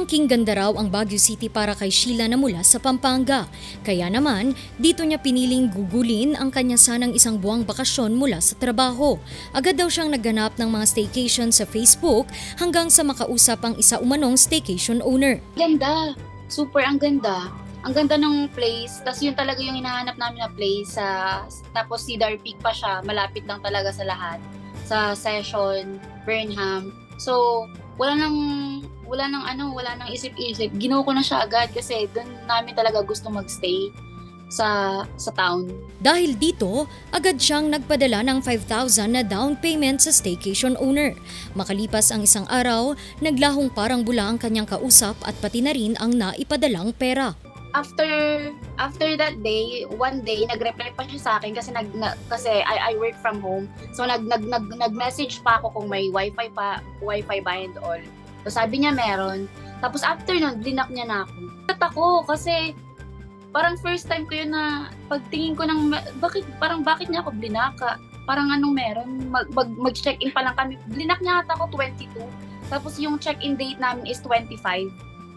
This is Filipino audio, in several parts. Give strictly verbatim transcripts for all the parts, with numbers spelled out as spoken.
Pangking ganda raw ang Baguio City para kay Sheila na mula sa Pampanga. Kaya naman, dito niya piniling gugulin ang kanya sanang isang buwang bakasyon mula sa trabaho. Agad daw siyang nagganap ng mga staycation sa Facebook hanggang sa makausap ang isa umanong staycation owner. Ganda! Super ang ganda. Ang ganda ng place. Tapos yun talaga yung hinahanap namin na place. Uh, tapos Cedar Peak pa siya. Malapit lang talaga sa lahat. Sa Session, Burnham. So, wala nang wala nang ano, wala nang isip-isip. Ginawa ko na siya agad kasi doon namin talaga gusto magstay sa sa town. Dahil dito, agad siyang nagpadala ng five thousand na down payment sa staycation owner. Makalipas ang isang araw, naglahong parang bula ang kanyang kausap at pati na rin ang naipadalang pera. After after that day, one day nag-reply pa siya sa akin kasi nag na, kasi I I work from home. So nag nag nag nag-message pa ako kung may wifi pa, wifi ba and all. So sabi niya meron. Tapos after nun, blinak niya na ako. At ako kasi parang first time ko yun na pagtingin ko ng bakit parang bakit niya ako blinaka? Parang anong meron? Mag, mag mag-check-in pa lang kami. Blinak niya ata ako twenty-two. Tapos yung check-in date namin is twenty-five.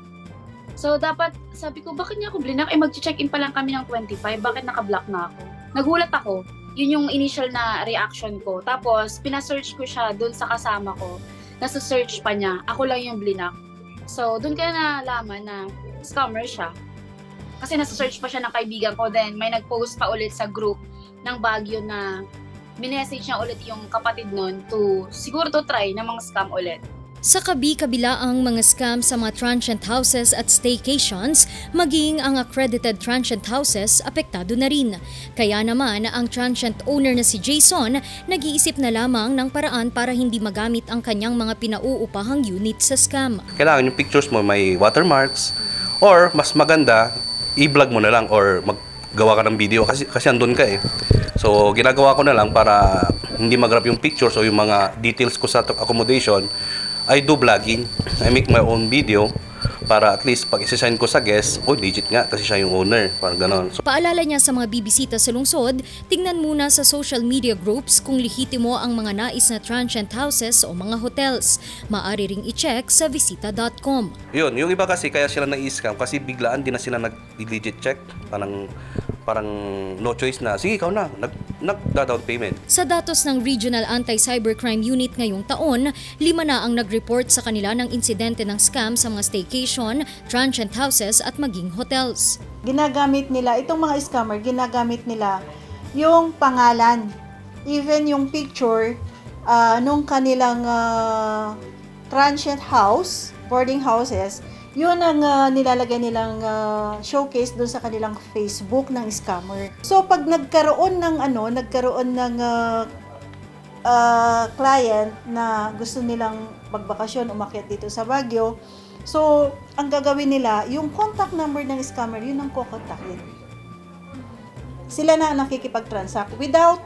So, dapat, sabi ko, bakit niya ako blinak? Eh, mag-check-in pa lang kami ng twenty-five. Bakit naka-block na ako? Nagulat ako. Yun yung initial na reaction ko. Tapos, pina-search ko siya dun sa kasama ko. Nasa search pa niya. Ako lang yung blinak. So, dun kaya nalaman na scammer siya. Kasi nasa search pa siya ng kaibigan ko. Then, may nag-post pa ulit sa group ng Baguio na minessage niya ulit yung kapatid nun to, siguro to try na mga scam ulit. Sa kabi-kabila ang mga scam sa mga transient houses at staycations, maging ang accredited transient houses apektado na rin. Kaya naman ang transient owner na si Jason nag-iisip na lamang ng paraan para hindi magamit ang kanyang mga pinauupahang unit sa scam. Kailangan yung pictures mo may watermarks or mas maganda, i-vlog mo na lang or maggawa ka ng video kasi, kasi andun ka eh. So ginagawa ko na lang para hindi mag-grab yung pictures o yung mga details ko sa accommodation. I do vlogging. I make my own video para at least pag isa-sign ko sa guest, oh legit nga kasi siya yung owner. Parang ganon. So, paalala niya sa mga bibisita sa lungsod, tingnan muna sa social media groups kung lehitimo ang mga nais na transient houses o mga hotels. Maaari ring i-check sa visita dot com. Yun, yung iba kasi kaya sila na-scam kasi biglaan din na sila nag-legit check. Parang parang no choice na, sige ikaw na, nag-down payment. Sa datos ng Regional Anti-Cybercrime Unit ngayong taon, lima na ang nag-report sa kanila ng insidente ng scam sa mga staycation, transient houses at maging hotels. Ginagamit nila, itong mga scammer, ginagamit nila yung pangalan, even yung picture uh, nung kanilang uh, transient house, boarding houses, yun ang uh, nilalagay nilang uh, showcase doon sa kanilang Facebook ng scammer. So pag nagkaroon ng ano, nagkaroon ng uh, uh, client na gusto nilang magbakasyon, umakyat dito sa Baguio, so ang gagawin nila, yung contact number ng scammer, yun ang kukontakin. Sila na nakikipag-transact without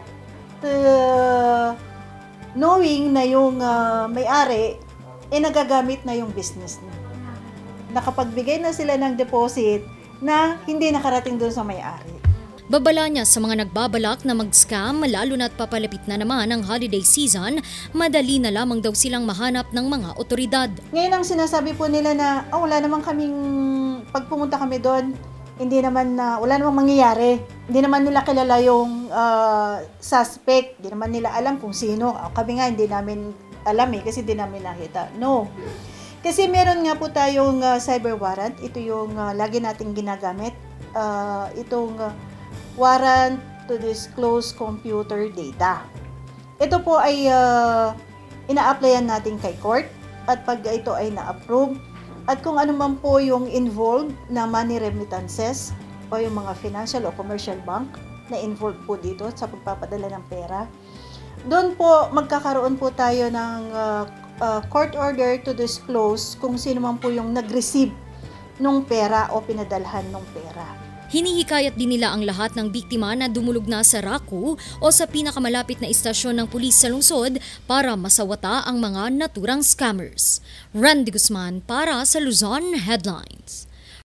uh, knowing na yung uh, may-ari, eh nagagamit na yung business niya. Nakapagbigay na sila ng deposit na hindi nakarating doon sa may-ari. Babala niya sa mga nagbabalak na mag-scam, lalo na't papalapit na naman ang holiday season, madali na lamang daw silang mahanap ng mga otoridad. Ngayon ang sinasabi po nila na, oh, wala namang kaming, pag pumunta kami doon, hindi naman na, uh, wala namang mangyayari. Hindi naman nila kilala yung uh, suspect, hindi naman nila alam kung sino. Kami nga hindi namin alam eh, kasi hindi namin nakita. No. Kasi meron nga po tayong uh, cyber warrant. Ito yung uh, lagi nating ginagamit. Uh, itong uh, warrant to disclose computer data. Ito po ay uh, ina-applyan natin kay court. At pag ito ay na-approve, at kung ano man po yung involved na money remittances o yung mga financial o commercial bank na involved po dito sa pagpapadala ng pera, doon po magkakaroon po tayo ng uh, Uh, court order to disclose kung sino man po yung nag-receive nung pera o pinadalhan nung pera. Hinihikayat din nila ang lahat ng biktima na dumulog na sa RACU o sa pinakamalapit na istasyon ng pulis sa lungsod para masawata ang mga naturang scammers. Randy Guzman para sa Luzon Headlines.